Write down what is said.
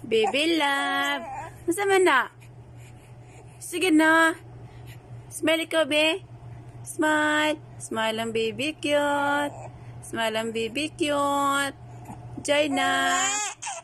Baby love. Masama na? Sige na. Smile ikaw, be. Smile. Smile ang baby cute. Smile ang baby cute. Joy na.